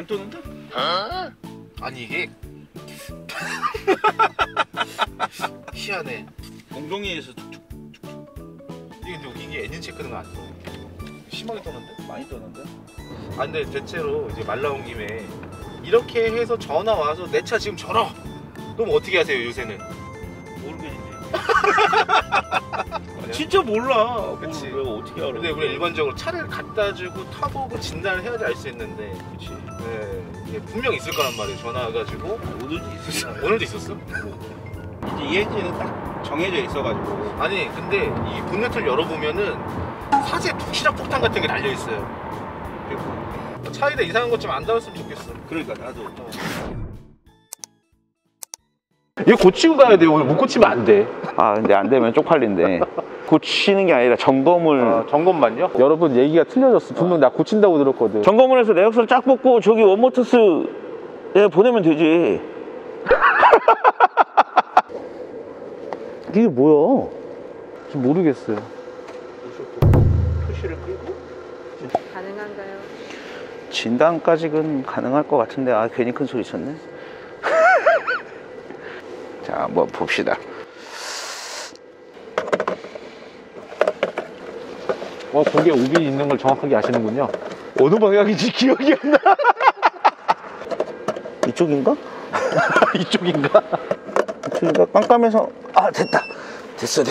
안 뜨는데? 아니 이게 희한해. 엉덩이에서 툭툭. 이게 근데 이게 엔진 체크는 안 떠. 심하게 떠는데? 많이 떠는데? 아 근데 대체로 이제 말 나온 김에 이렇게 해서 전화 와서 내 차 지금 전화. 그럼 어떻게 하세요 요새는? 모르겠는데. 진짜 몰라. 그치. 내가 어떻게 알아? 근데 우리 일반적으로 차를 갖다 주고 타보고 진단을 해야지 알 수 있는데. 그치. 네, 이게 분명 있을 거란 말이에요. 전화 와가지고. 오늘도 있었어. 오늘도 있었어? 이제 이 엔진은 딱 정해져 있어가지고. 아니 근데 이 본네트를 열어보면은 사제 독시락 폭탄 같은 게 달려있어요. 차에다 이상한 것 좀 안 달았으면 좋겠어. 그러니까 나도. 이거 고치고 가야 돼요. 오늘 못 고치면 안 돼. 아 근데 안 되면 쪽팔린데 고치는 게 아니라 점검을. 점검만요? 여러분 얘기가 틀려졌어. 분명 나 고친다고 들었거든. 점검을 해서 내역서를 쫙 뽑고 저기 원모터스에 보내면 되지. 이게 뭐야? 좀 모르겠어요. 표시를 끄고. 가능한가요? 진단까지는 가능할 것 같은데 아 괜히 큰 소리 쳤네. 자 한번 봅시다. 거기에 오비 있는 걸 정확하게 아시는군요. 어느 방향인지 기억이 안 나. 이쪽인가? 이쪽인가? 이쪽인가? 깜깜해서. 아 됐다. 됐어.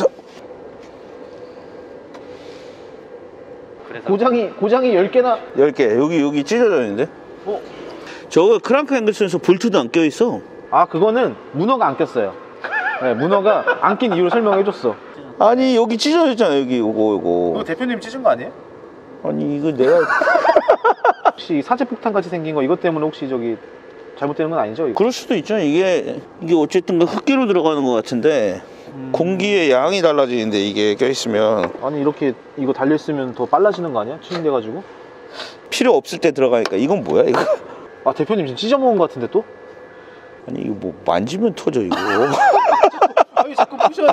고장이 10개나. 10개. 여기 찢어져 있는데? 저거 크랑크 앵글선에서 볼트도 안 껴있어. 아 그거는 문어가 안 꼈어요. 네, 문어가 안 낀 이유를 설명해줬어. 아니 여기 찢어져 있잖아. 여기 요거. 그거 대표님 찢은 거 아니에요? 아니 이거 내가 혹시 사제폭탄 같이 생긴 거 이것 때문에 혹시 저기 잘못되는 건 아니죠? 이거? 그럴 수도 있잖아. 이게 어쨌든 흡기로 들어가는 것 같은데 공기의 양이 달라지는데 이게 껴있으면. 아니 이렇게 이거 달려있으면 더 빨라지는 거 아니야? 튜닝돼가지고. 필요 없을 때 들어가니까. 이건 뭐야 이거? 아 대표님 지금 찢어먹은 거 같은데 또? 아니 이거 뭐 만지면 터져 이거. 아니 자꾸 부셔요.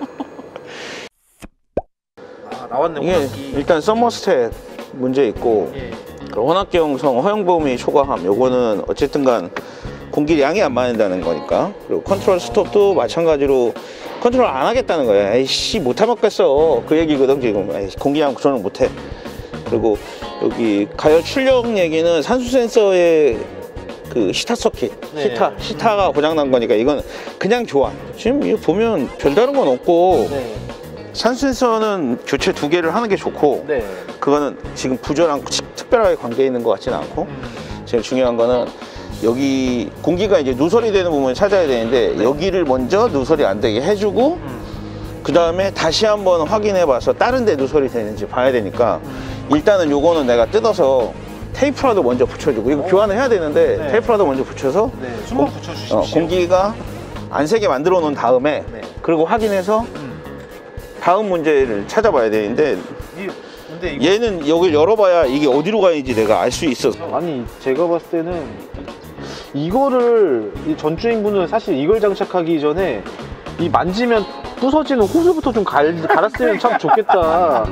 아 나왔네. 이게 일단 서머스탯 문제 있고, 예. 혼합기용성 허용범위 초과함, 요거는 어쨌든간 공기량이 안 맞는다는 거니까. 그리고 컨트롤 스톱도 마찬가지로 컨트롤 안 하겠다는 거야. 에이씨 못하겠어 그 얘기거든 지금. 에이씨, 공기량 구조는 못해. 그리고 여기 가열 출력 얘기는 산수 센서의 그 시타 서킷, 네. 시타가 고장난 거니까 이건 그냥 좋아. 지금 이거 보면 별다른 건 없고. 네. 산수 센서는 교체 2개를 하는 게 좋고, 네. 그거는 지금 부저랑 특별하게 관계 있는 것 같지는 않고, 제일 중요한 거는 여기 공기가 이제 누설이 되는 부분을 찾아야 되는데, 여기를 먼저 누설이 안 되게 해주고, 그 다음에 다시 한번 확인해 봐서 다른 데 누설이 되는지 봐야 되니까, 일단은 요거는 내가 뜯어서 테이프라도 먼저 붙여주고, 이거 교환을 해야 되는데, 네. 테이프라도 먼저 붙여서 네. 수목 붙여주십시오. 공기가 안 새게 만들어 놓은 다음에, 네. 그리고 확인해서 다음 문제를 찾아봐야 되는데, 근데 이거 얘는 여길 열어봐야 이게 어디로 가는지 내가 알 수 있어. 아니 제가 봤을 때는 이거를 이 전주행분은 사실 이걸 장착하기 전에 이 만지면 부서지는 호스부터 좀 갈았으면 참 좋겠다.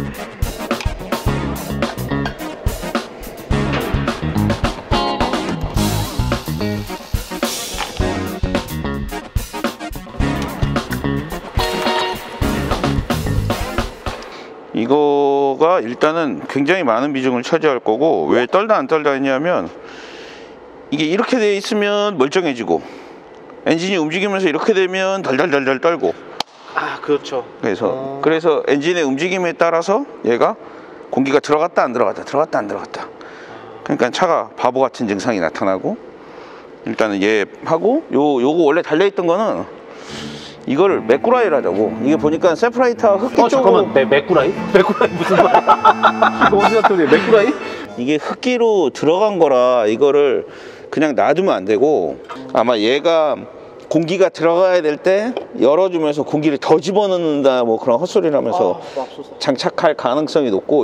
이거가 일단은 굉장히 많은 비중을 차지할 거고, 왜 떨다 안 떨다 했냐면, 이게 이렇게 돼 있으면 멀쩡해지고, 엔진이 움직이면서 이렇게 되면 덜덜덜덜 떨고. 아 그렇죠. 그래서 엔진의 움직임에 따라서 얘가 공기가 들어갔다 안 들어갔다, 들어갔다 안 들어갔다. 그러니까 차가 바보 같은 증상이 나타나고, 일단은 얘 하고, 요거 원래 달려있던 거는 이거를 메꾸라이라고. 이게 보니까 세프라이터 흡기 쪽으로. 잠깐만, 메꾸라이? 메꾸라이 무슨 말이야? 이거 어디다 소리야? 메꾸라이? 이게 흡기로 들어간 거라 이거를 그냥 놔두면 안 되고, 아마 얘가 공기가 들어가야 될 때 열어주면서 공기를 더 집어넣는다 뭐 그런 헛소리를 하면서 장착할 가능성이 높고.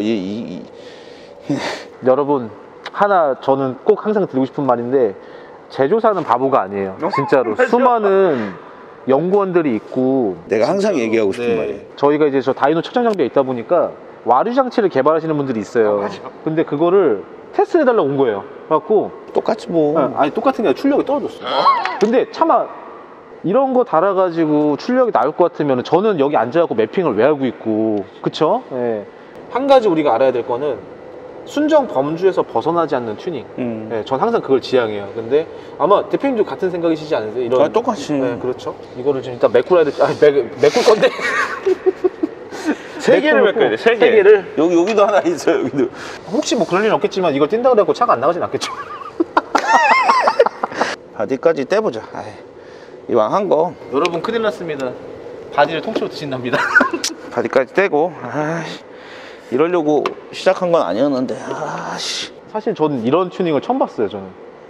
여러분 하나 저는 꼭 항상 드리고 싶은 말인데, 제조사는 바보가 아니에요. 진짜로. 수많은 연구원들이 있고, 내가 항상 얘기하고 싶은 말이에요. 저희가 이제 저 다이노 촬영 장비가 있다 보니까 와류 장치를 개발하시는 분들이 있어요. 근데 그거를 테스트를 해달라고 온 거예요. 그래갖고 똑같이 뭐. 아니 똑같은 게 아니라 출력이 떨어졌어. 근데 차마 이런 거 달아가지고 출력이 나올 것 같으면 저는 여기 앉아갖고 매핑을 왜 하고 있고, 그쵸? 예. 한 가지 우리가 알아야 될 거는 순정 범주에서 벗어나지 않는 튜닝. 예, 전 항상 그걸 지향해요. 근데 아마 대표님도 같은 생각이시지 않으세요? 이런. 아, 똑같이. 네, 그렇죠. 이거를 지금 일단 메꾸라야 될, 메꿀 건데. 세 개를 메꿔야 돼, 세 개. 세 개를. 여기도 하나 있어요, 여기도. 혹시 뭐 그럴 일은 없겠지만 이걸 뛴다 그래갖고 차가 안 나가진 않겠죠. 바디까지 떼보자. 아이, 이왕 한 거. 여러분 큰일 났습니다. 바디를 통째로 드신답니다. 바디까지 떼고. 아이씨, 이러려고 시작한 건 아니었는데. 아씨. 사실 저는 이런 튜닝을 처음 봤어요, 저는.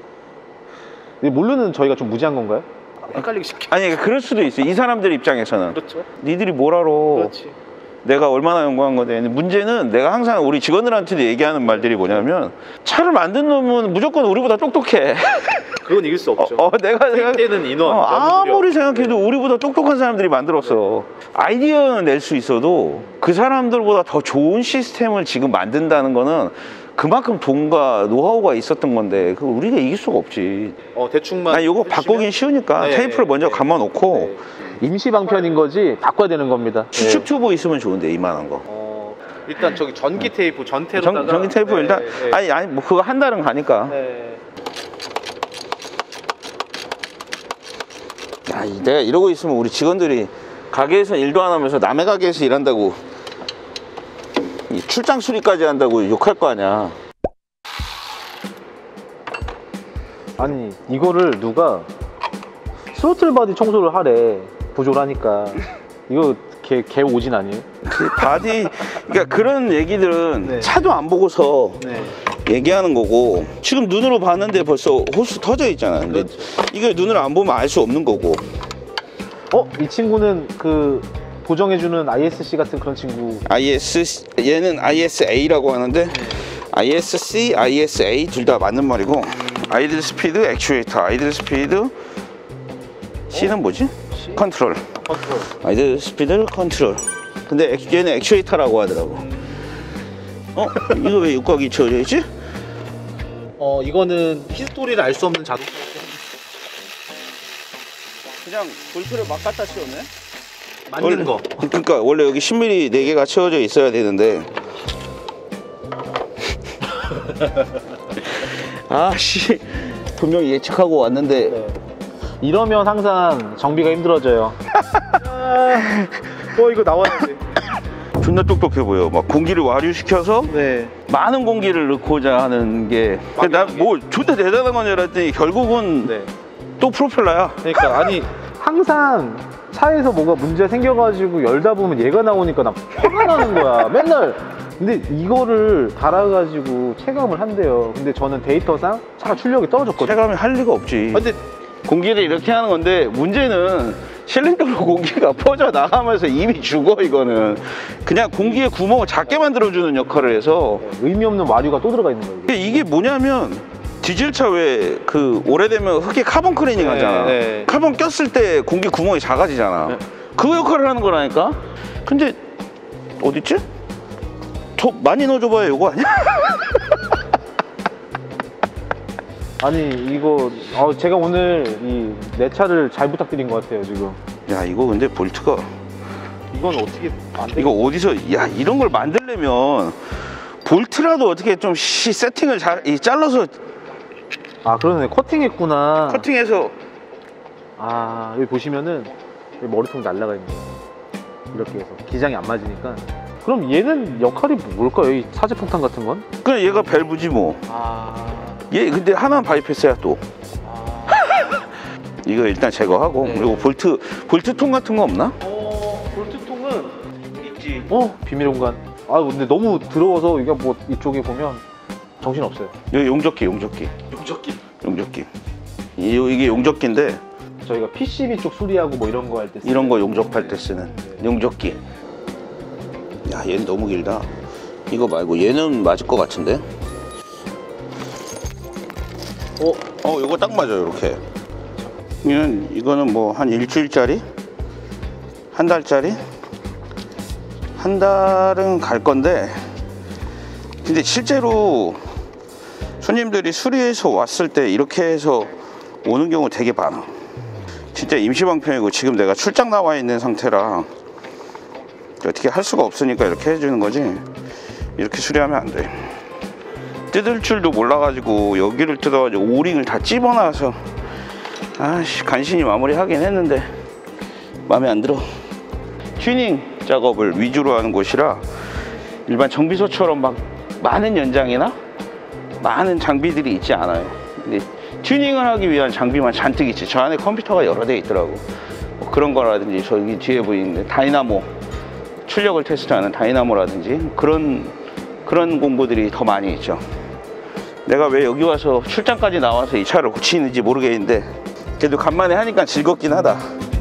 모르는 저희가 좀 무지한 건가요? 헷갈리기 쉽게. 아니, 그럴 수도 있어. 이 사람들 입장에서는. 그렇죠. 니들이 뭘 알아. 그렇지. 내가 얼마나 연구한 건데. 문제는 내가 항상 우리 직원들한테도 얘기하는 말들이 뭐냐면, 차를 만든 놈은 무조건 우리보다 똑똑해. 그건 이길 수 없죠. 내가 때는 인원. 아무리 생각해도 우리보다 똑똑한 사람들이 만들었어. 아이디어는 낼 수 있어도 그 사람들보다 더 좋은 시스템을 지금 만든다는 거는 그만큼 돈과 노하우가 있었던 건데 그걸 우리가 이길 수가 없지. 대충만. 아니, 이거 바꾸긴 쉬우니까 네, 테이프를 먼저 네. 감아놓고. 임시 방편인 거지 바꿔야 되는 겁니다. 수축 튜브 있으면 좋은데, 이만한 거. 일단 저기 전기 테이프 전태로다가 전기 테이프 일단. 아니 뭐 그거 한 달은 가니까. 네. 야, 내가 이러고 있으면 우리 직원들이 가게에서 일도 안 하면서 남의 가게에서 일한다고, 이 출장 수리까지 한다고 욕할 거 아니야. 아니 이거를 누가 스로틀 바디 청소를 하래, 부조를 하니까. 이거 개 오진 아니에요? 그 바디, 그러니까 그런 얘기들은 네. 차도 안 보고서 네. 얘기하는 거고, 지금 눈으로 봤는데 벌써 호스 터져 있잖아. 근데 이걸 눈으로 안 보면 알 수 없는 거고. 이 친구는 그 보정해주는 ISC 같은 그런 친구. 얘는 ISA라고 하는데, ISC, ISA 둘 다 맞는 말이고, 아이들 스피드 액추에이터, 아이들 스피드 C는 뭐지? 컨트롤. 컨트롤. 아이들 스피드 컨트롤. 근데 얘는 액추에이터라고 하더라고. 이거 왜 육각이 채워져 있지? 이거는 히스토리를 알 수 없는 자동차. 그냥 볼트를 막 갖다 채웠네? 맞는 거. 그러니까 원래 여기 10mm 4개가 채워져 있어야 되는데. 아씨, 분명히 예측하고 왔는데. 네. 이러면 항상 정비가 힘들어져요. 이거 나와야 돼. 존나 똑똑해 보여. 막 공기를 와류시켜서 네. 많은 공기를 넣고자 하는 게. 난 뭐 존나 대단한 건 줄 알았더니 결국은 네. 또 프로펠러야. 그러니까 아니 항상 차에서 뭐가 문제 생겨가지고 열다 보면 얘가 나오니까 나 화가 나는 거야. 맨날. 근데 이거를 달아가지고 체감을 한대요. 근데 저는 데이터상 차가 출력이 떨어졌거든요. 체감이 할 리가 없지. 근데 공기를 이렇게 하는 건데, 문제는 실린더로 공기가 퍼져 나가면서 이미 죽어. 이거는 그냥 공기의 구멍을 작게 만들어주는 역할을 해서. 의미 없는 와류가 또 들어가 있는 거예요. 이게 뭐냐면, 디젤차 왜 그 오래되면 흙에 카본 클리닝 하잖아. 네. 카본 꼈을 때 공기 구멍이 작아지잖아. 네. 그 역할을 하는 거라니까. 근데 어딨지? 더 많이 넣어줘봐야 이거 아니야? 아니 이거 제가 오늘 내 차를 잘 부탁드린 것 같아요 지금. 야, 이거 근데 볼트가, 이건 어떻게 안 돼? 이거 어디서, 야, 이런 걸 만들려면 볼트라도 어떻게 좀 세팅을 잘 잘라서. 그러네, 커팅했구나. 커팅해서. 여기 보시면은 여기 머리통이 날라가 있네요. 이렇게 해서 기장이 안 맞으니까. 그럼 얘는 역할이 뭘까요? 이 사제폭탄 같은 건? 그냥 얘가 밸브지 뭐. 얘 근데 하나는 바이패스야 또. 이거 일단 제거하고. 네. 그리고 볼트통 같은 거 없나? 볼트통은 있지. 비밀 공간. 근데 너무 더러워서 이게 뭐 이쪽에 보면 정신 없어요. 여기 용접기. 용접기. 이게 용접기인데, 저희가 PCB 쪽 수리하고 뭐 이런 거 할 때 이런 거 용접할 때 쓰는 용접기. 야, 얘는 너무 길다. 이거 말고 얘는 맞을 것 같은데? 이거 딱 맞아요. 이렇게. 이거는 뭐 한 일주일짜리? 한 달짜리? 한 달은 갈 건데, 근데 실제로 손님들이 수리해서 왔을 때 이렇게 해서 오는 경우 되게 많아. 진짜 임시방편이고 지금 내가 출장 나와 있는 상태라 어떻게 할 수가 없으니까 이렇게 해주는 거지. 이렇게 수리하면 안 돼. 뜯을 줄도 몰라가지고 여기를 뜯어가지고 오링을 다 찝어놔서 아씨 간신히 마무리하긴 했는데 마음에 안 들어. 튜닝 작업을 위주로 하는 곳이라 일반 정비소처럼 막 많은 연장이나 많은 장비들이 있지 않아요. 근데 튜닝을 하기 위한 장비만 잔뜩 있지. 저 안에 컴퓨터가 여러 대 있더라고. 뭐 그런 거라든지 저기 뒤에 보이는 다이나모, 출력을 테스트하는 다이나모라든지 그런 공부들이 더 많이 있죠. 내가 왜 여기 와서 출장까지 나와서 이 차를 고치는지 모르겠는데 그래도 간만에 하니까 즐겁긴 하다.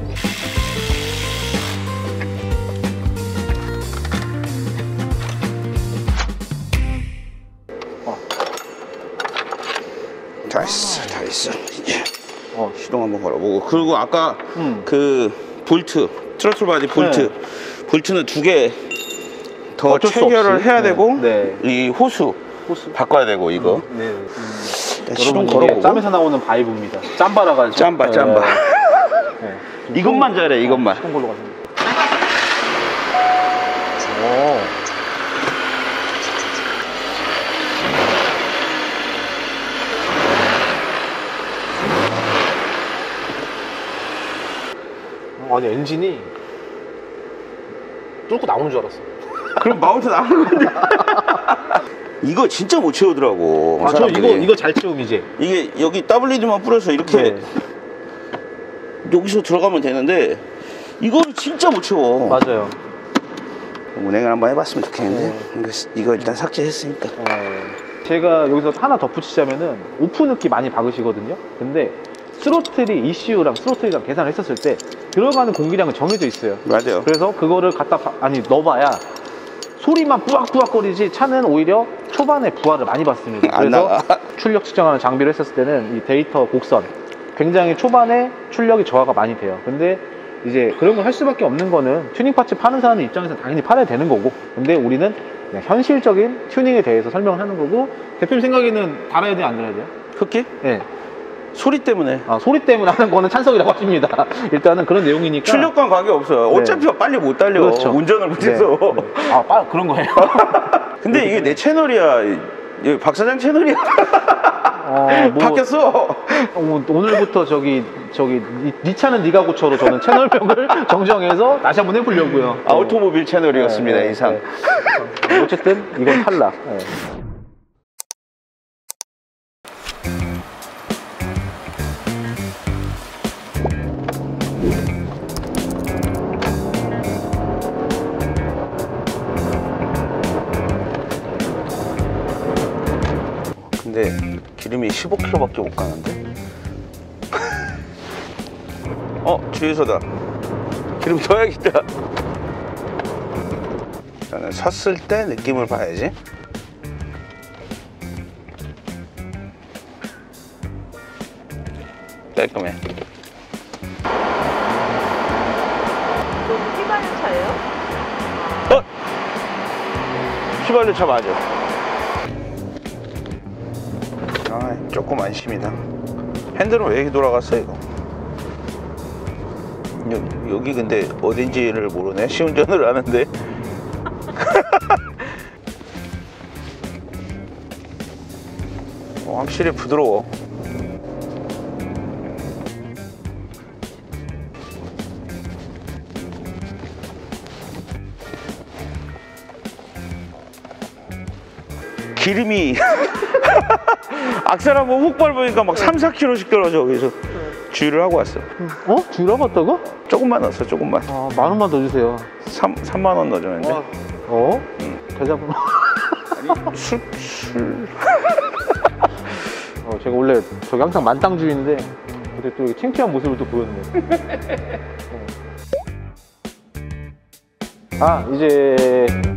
다 있어. 이제 시동 한번 걸어보고. 그리고 아까 그 볼트, 트로틀 바디 볼트는 2개 더 체결을 해야 되고 이 호수 바꿔야 되고 이거. 시동 걸어보고. 짬에서 나오는 바이브입니다. 짬바라 가지고. 짬바. 네. 이것만 잘해, 이것만. 시동 걸로 가시면. 아니 엔진이 뚫고 나오는 줄 알았어. 그럼 마운트 나오는 건데. 이거 진짜 못 채우더라고. 저 이거 잘 채움 이제. 이게 여기 WD만 뿌려서 이렇게 여기서 들어가면 되는데 이거를 진짜 못 채워. 맞아요. 운행을 한번 해봤으면 좋겠는데 이거 일단 삭제했으니까. 제가 여기서 하나 덧붙이자면은 오픈흡기 많이 박으시거든요. 근데 스로틀이 ECU랑 스로틀이랑 계산을 했었을 때 들어가는 공기량은 정해져 있어요. 맞아요. 그래서 그거를 갖다 넣어봐야 소리만 뿌악뿌악거리지 차는 오히려 초반에 부하를 많이 받습니다. 그래서 출력 측정하는 장비를 했었을 때는 이 데이터 곡선 굉장히 초반에 출력이 저하가 많이 돼요. 근데 이제 그런 걸 할 수밖에 없는 거는 튜닝 파츠 파는 사람 입장에서 당연히 팔아야 되는 거고, 근데 우리는 그냥 현실적인 튜닝에 대해서 설명을 하는 거고. 대표님 생각에는 달아야 돼요, 안 달아야 돼요? 흡기? 네. 소리 때문에. 소리 때문에 하는 거는 찬성이라고 하십니다. 일단은 그런 내용이니까. 출력과 관계없어요. 어차피 빨리 못 달려. 그렇죠. 운전을 못해서. 그런 거예요. 근데 이게 내 채널이야. 여기 박 사장 채널이야. 바뀌었어. 오늘부터 네 차는 네가 고쳐로 저는 채널명을 정정해서 다시 한번 해보려고요. 아우토모빌 채널이었습니다. 이상. 어쨌든 이건 탈락. 근데 기름이 15km밖에 못 가는데? 주유소다. 기름 넣어야겠다. 저는 섰을 때 느낌을 봐야지. 깔끔해. 이거 휘발유 차예요? 휘발유 차 맞아. 조금 안심이다. 핸들은 왜 이렇게 돌아갔어 이거? 여기 근데 어딘지를 모르네. 시운전을 하는데. 확실히 부드러워. 기름이 악셀 한번 훅 밟으니까 막 3-4km씩 떨어져. 그래서 주유를 하고 왔어. 주유를 하고 왔다고? 조금만 넣었어, 조금만. 10,000원만 더 주세요. 3만 원 넣어주는데. 계좌번호. 아니, 술. 제가 원래 저기 항상 만땅주의인데 근데 또 창피한 모습을 또 보였네. 이제